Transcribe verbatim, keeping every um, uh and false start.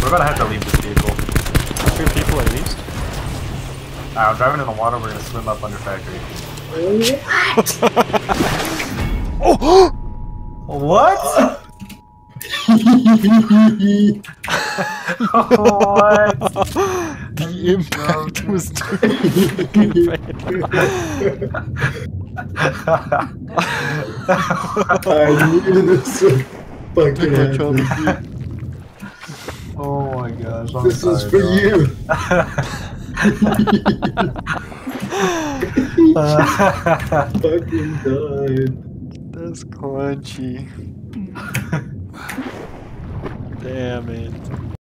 We're gonna have to leave this vehicle. Two people at least. Alright, I'm driving in the water. We're gonna swim up under factory. Oh! What? What? The impact was too fucking bad. I knew this would fucking happen. Oh my gosh. I'm This is sorry, for bro. you. Fucking died. That's crunchy. Damn it.